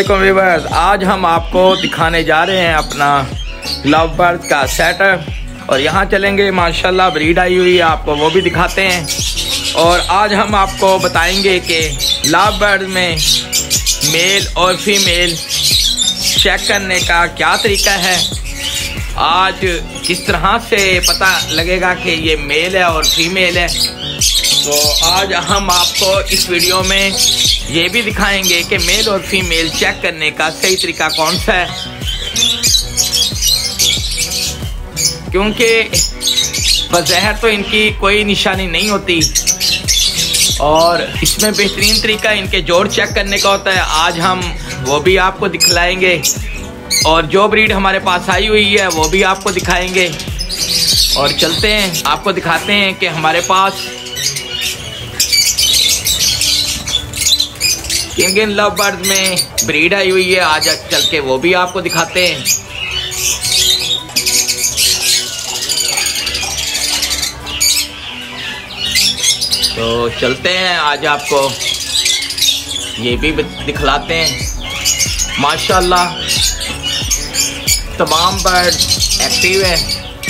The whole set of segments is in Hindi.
वालेकुम व्यूअर्स, आज हम आपको दिखाने जा रहे हैं अपना लव बर्ड का सेटअप और यहाँ चलेंगे। माशाल्लाह ब्रीड आई हुई है, आपको वो भी दिखाते हैं। और आज हम आपको बताएंगे कि लव बर्ड में मेल और फीमेल चेक करने का क्या तरीका है, आज किस तरह से पता लगेगा कि ये मेल है और फीमेल है। तो आज हम आपको इस वीडियो में ये भी दिखाएंगे कि मेल और फीमेल चेक करने का सही तरीका कौन सा है, क्योंकि बज़ाहिर तो इनकी कोई निशानी नहीं होती और इसमें बेहतरीन तरीका इनके जोड़ चेक करने का होता है। आज हम वो भी आपको दिखलाएंगे और जो ब्रीड हमारे पास आई हुई है वो भी आपको दिखाएंगे। और चलते हैं, आपको दिखाते हैं कि हमारे पास किन किन लव बर्ड में ब्रीड आई हुई है, आज चल के वो भी आपको दिखाते हैं। तो चलते हैं, आज आपको ये भी दिखलाते हैं। माशाल्लाह तमाम बर्ड एक्टिव है,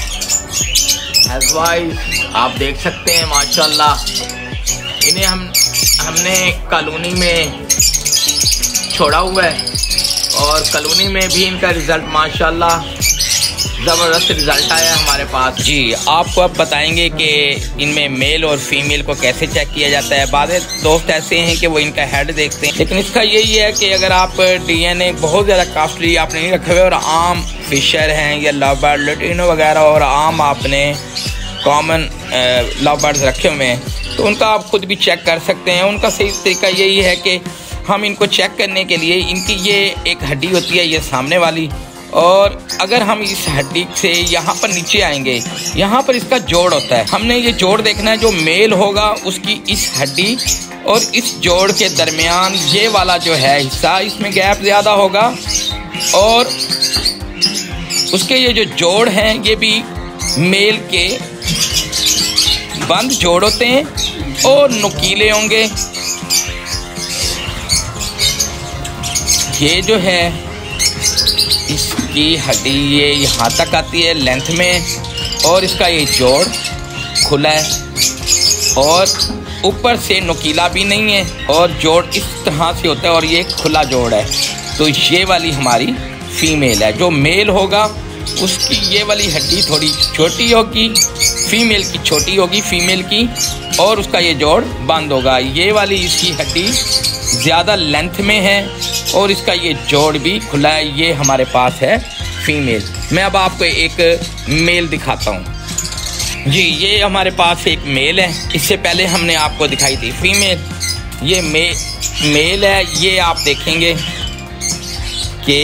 वाइज आप देख सकते हैं। माशाल्लाह इन्हें हमने कॉलोनी में छोड़ा हुआ है और कॉलोनी में भी इनका रिज़ल्ट माशाल्लाह ज़बरदस्त रिज़ल्ट आया हमारे पास। जी, आपको अब बताएंगे कि इनमें मेल और फीमेल को कैसे चेक किया जाता है। बाद दोस्त ऐसे हैं कि वो इनका हेड देखते हैं, लेकिन इसका यही है कि अगर आप DNA बहुत ज़्यादा कॉस्टली आपने नहीं रखे हुए और आम फिशर हैं या लव बर्ड लुटिनो वगैरह और आम आपने कॉमन लव बर्ड्स रखे हुए हैं, तो उनका आप खुद भी चेक कर सकते हैं। उनका सही तरीका यही है कि हम इनको चेक करने के लिए इनकी ये एक हड्डी होती है, ये सामने वाली, और अगर हम इस हड्डी से यहाँ पर नीचे आएंगे, यहाँ पर इसका जोड़ होता है। हमने ये जोड़ देखना है, जो मेल होगा उसकी इस हड्डी और इस जोड़ के दरमियान ये वाला जो है हिस्सा, इसमें गैप ज़्यादा होगा और उसके ये जो जोड़ हैं ये भी मेल के बंद जोड़ होते हैं और नुकीले होंगे। ये जो है इसकी हड्डी ये यहाँ तक आती है लेंथ में और इसका ये जोड़ खुला है और ऊपर से नुकीला भी नहीं है और जोड़ इस तरह से होता है और ये खुला जोड़ है। तो ये वाली हमारी फीमेल है। जो मेल होगा उसकी ये वाली हड्डी थोड़ी छोटी होगी, फीमेल की छोटी होगी फीमेल की, और उसका ये जोड़ बंद होगा। ये वाली इसकी हड्डी ज़्यादा लेंथ में है और इसका ये जोड़ भी खुला है। ये हमारे पास है फीमेल। मैं अब आपको एक मेल दिखाता हूँ। जी, ये हमारे पास एक मेल है, इससे पहले हमने आपको दिखाई थी फीमेल। ये मेल है। ये आप देखेंगे कि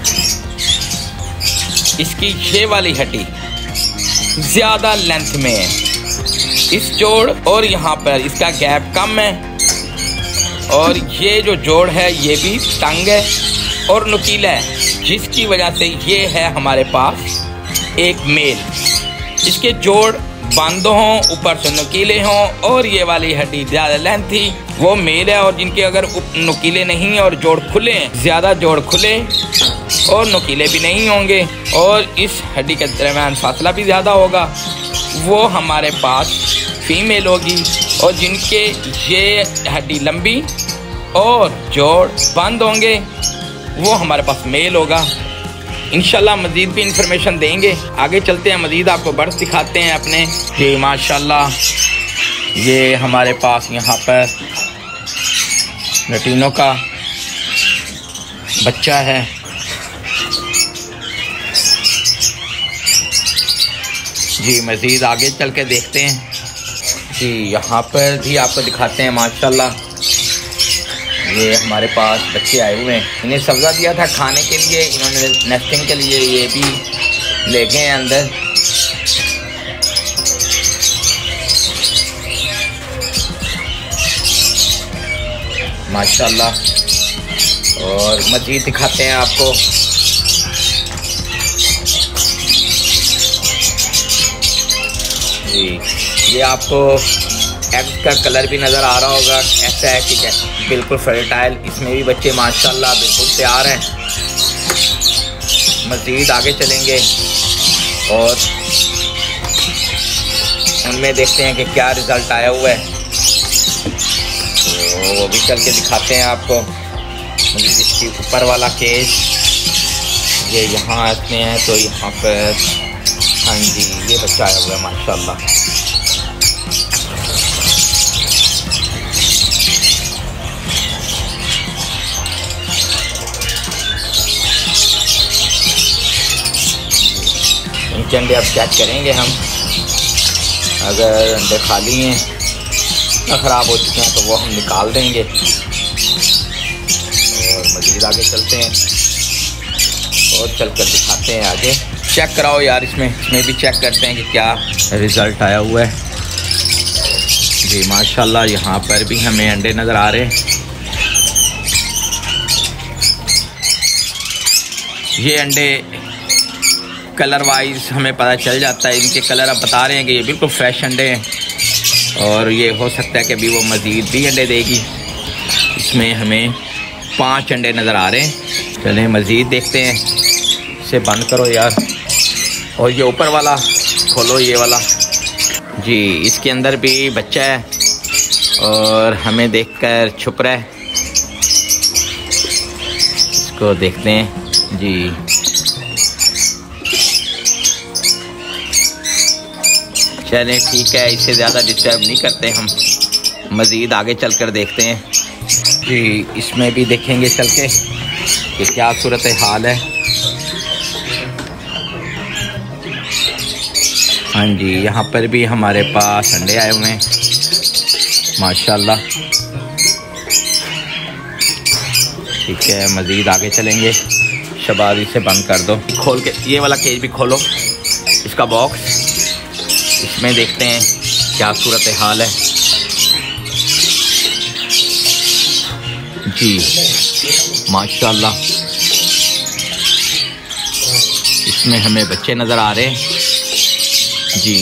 इसकी ये वाली हड्डी ज़्यादा लेंथ में है, इस जोड़ और यहाँ पर इसका गैप कम है और ये जो जोड़ है ये भी तंग है और नुकीला है, जिसकी वजह से ये है हमारे पास एक मेल। इसके जोड़ बंद हों, ऊपर से नुकीले हों और ये वाली हड्डी ज़्यादा लेंथ थी, वो मेल है। और जिनके अगर नुकीले नहीं और जोड़ खुले हैं, ज़्यादा जोड़ खुले और नुकीले भी नहीं होंगे और इस हड्डी के दरमियान फासला भी ज़्यादा होगा, वो हमारे पास फीमेल होगी। और जिनके ये हड्डी लंबी और जोड़ बंद होंगे वो हमारे पास मेल होगा। इंशाल्लाह मज़ीद भी इंफॉर्मेशन देंगे। आगे चलते हैं, मज़ीद आपको बर्ड्स दिखाते हैं अपने। जी माशाल्लाह ये हमारे पास यहाँ पर लुटिनो का बच्चा है। जी मज़ीद आगे चल के देखते हैं। जी यहाँ पर भी आपको दिखाते हैं। माशाल्लाह ये हमारे पास बच्चे आए हुए हैं, इन्हें सब्ज़ा दिया था खाने के लिए, इन्होंने नेस्टिंग के लिए ये भी ले गए हैं अंदर। माशाल्लाह और मज़ीद दिखाते हैं आपको। जी ये आपको एग का कलर भी नज़र आ रहा होगा, ऐसा है कि बिल्कुल फर्टाइल। इसमें भी बच्चे माशाल्लाह बिल्कुल तैयार हैं। मज़ीद आगे चलेंगे और उनमें देखते हैं कि क्या रिज़ल्ट आया हुआ है, तो वो भी चल के दिखाते हैं आपको। मज़ीद इसके ऊपर वाला केज ये यहाँ आते हैं तो यहाँ पर हाँ जी ये बच्चा आया हुआ है माशाल्लाह। इनके अंडे अब चेक करेंगे हम, अगर अंडे खाली हैं या ख़राब हो चुके हैं तो वो हम निकाल देंगे और मज़ीद आगे चलते हैं और चलकर दिखाते हैं आगे। चेक कराओ यार, इसमें भी चेक करते हैं कि क्या रिज़ल्ट आया हुआ है। जी माशाल्लाह यहाँ पर भी हमें अंडे नज़र आ रहे हैं। ये अंडे कलर वाइज हमें पता चल जाता है, इनके कलर अब बता रहे हैं कि ये बिल्कुल फ्रेश अंडे हैं और ये हो सकता है कि अभी वो मज़ीद भी अंडे देगी। इसमें हमें 5 अंडे नज़र आ रहे हैं। चलें मज़ीद देखते हैं। इसे बंद करो यार और ये ऊपर वाला खोलो, ये वाला। जी इसके अंदर भी बच्चा है और हमें देखकर छुप रहा है। इसको देखते हैं जी। चलें ठीक है, इसे ज़्यादा डिस्टर्ब नहीं करते हम, मज़ीद आगे चलकर देखते हैं। जी इसमें भी देखेंगे चल के कि क्या सूरत हाल है। हाँ जी यहाँ पर भी हमारे पास अंडे आए हुए हैं माशाल्लाह। ठीक है मज़ीद आगे चलेंगे। शबाज इसे बंद कर दो, खोल के ये वाला केज भी खोलो, इसका बॉक्स। इसमें देखते हैं क्या सूरत हाल है। जी माशाल्लाह इसमें हमें बच्चे नज़र आ रहे हैं। जी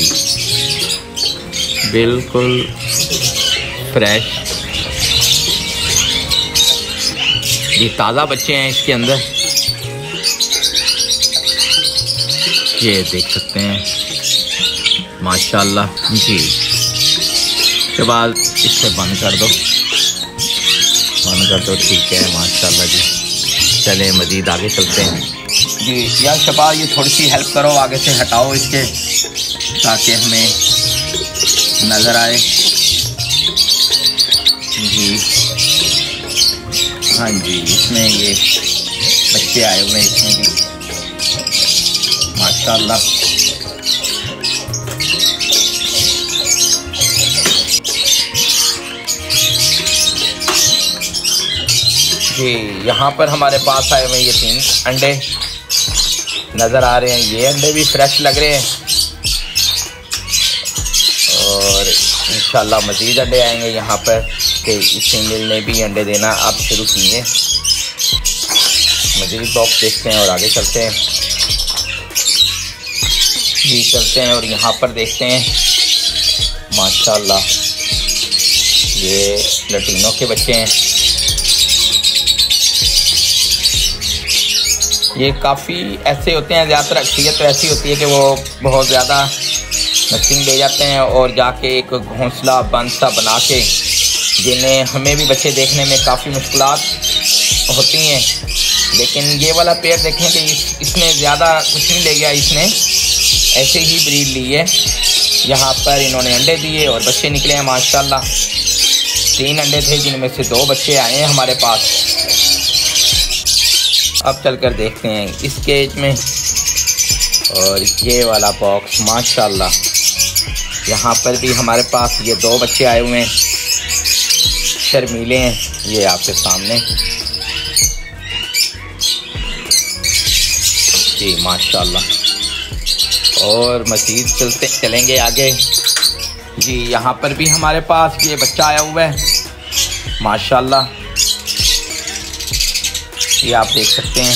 बिल्कुल फ्रेश, ये ताज़ा बच्चे हैं इसके अंदर, ये देख सकते हैं माशाल्लाह। जी उसके बाद इसे बंद कर दो, बंद कर दो। ठीक है माशाल्लाह जी। चलें मज़ीद आगे चलते हैं। जी यार शबाज ये थोड़ी सी हेल्प करो, आगे से हटाओ इसके ताकि हमें नज़र आए। जी हाँ जी इसमें ये बच्चे आए हुए हैं, इसमें भी माशाल्लाह। जी यहाँ पर हमारे पास आए हुए ये 3 अंडे नज़र आ रहे हैं। ये अंडे भी फ्रेश लग रहे हैं और इंशाल्लाह मज़ीद अंडे आएंगे यहाँ पर कि इस फीमेल ने भी अंडे देना अब शुरू किए। मज़ीद बॉक्स देखते हैं और आगे चलते हैं। जी चलते हैं और यहाँ पर देखते हैं माशाल्लाह ये लटीनों के बच्चे हैं। ये काफ़ी ऐसे होते हैं, ज़्यादातर अक्सरियत तो ऐसी होती है कि वो बहुत ज़्यादा नस्लिंग ले जाते हैं और जाके एक घोंसला बंद सा बना के, जिन्हें हमें भी बच्चे देखने में काफ़ी मुश्किलात होती हैं। लेकिन ये वाला पेयर देखें कि इसने ज़्यादा कुछ नहीं ले गया, इसने ऐसे ही ब्रीड ली है। यहाँ पर इन्होंने अंडे दिए और बच्चे निकले हैं माशाल्लाह। 3 अंडे थे जिनमें से 2 बच्चे आए हैं हमारे पास। अब चलकर देखते हैं इस केज में और ये वाला बॉक्स माशाल्लाह। यहाँ पर भी हमारे पास ये 2 बच्चे आए हुए हैं, शर्मीले हैं ये आपके सामने। जी माशाल्लाह और मज़ीद चलेंगे आगे। जी यहाँ पर भी हमारे पास ये बच्चा आया हुआ है माशाल्लाह, ये आप देख सकते हैं।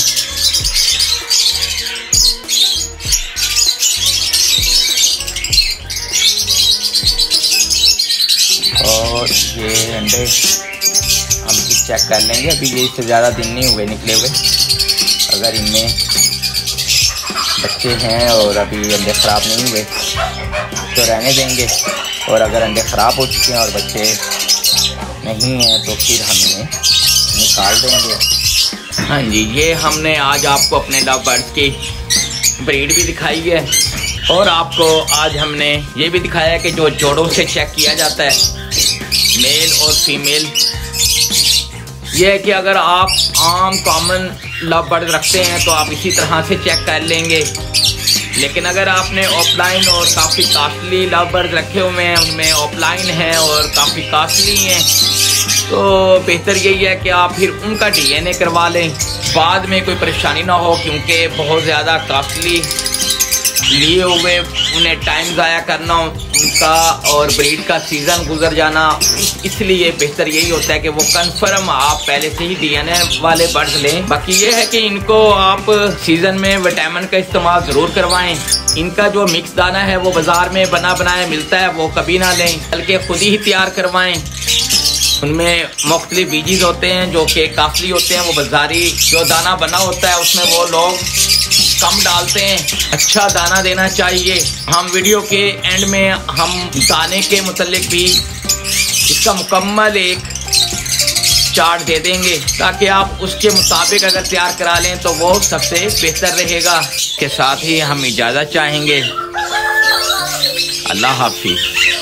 ये अंडे हम चेक कर लेंगे। अभी ये इससे ज़्यादा दिन नहीं हुए निकले हुए। अगर इनमें बच्चे हैं और अभी अंडे ख़राब नहीं हुए तो रहने देंगे, और अगर अंडे ख़राब हो चुके हैं और बच्चे नहीं हैं तो फिर हम इन्हें निकाल देंगे। हाँ जी, ये हमने आज आपको अपने लव बर्ड्स की ब्रीड भी दिखाई है, और आपको आज हमने ये भी दिखाया है कि जो जोड़ों से चेक किया जाता है मेल और फीमेल। ये है कि अगर आप आम कॉमन लव बर्ड रखते हैं तो आप इसी तरह से चेक कर लेंगे, लेकिन अगर आपने ऑफलाइन और काफ़ी कास्टली लव बर्ड रखे हुए हैं, उनमें ऑफलाइन है और काफ़ी कास्टली हैं, तो बेहतर यही है कि आप फिर उनका डीएनए करवा लें, बाद में कोई परेशानी ना हो, क्योंकि बहुत ज़्यादा कास्टली लिए हुए उन्हें टाइम ज़ाया करना उनका और ब्रीड का सीज़न गुजर जाना, इसलिए बेहतर यही होता है कि वो कंफर्म आप पहले से ही डीएनए वाले बर्ड्स लें। बाकी ये है कि इनको आप सीज़न में विटामिन का इस्तेमाल ज़रूर करवाएं। इनका जो मिक्स दाना है वो बाज़ार में बना बनाया मिलता है, वो कभी ना लें, बल्कि खुद ही तैयार करवाएं। उनमें मुख्तलिफ बीजीज होते हैं जो कि काफली होते हैं, वो बाजारी जो दाना बना होता है उसमें वो लोग कम डालते हैं। अच्छा दाना देना चाहिए। हम वीडियो के एंड में हम दाने के मुतालिक भी इसका मुकम्मल एक चार्ट दे देंगे, ताकि आप उसके मुताबिक अगर तैयार करा लें तो वो सबसे बेहतर रहेगा। के साथ ही हम इजाज़त चाहेंगे। अल्लाह हाफिज़।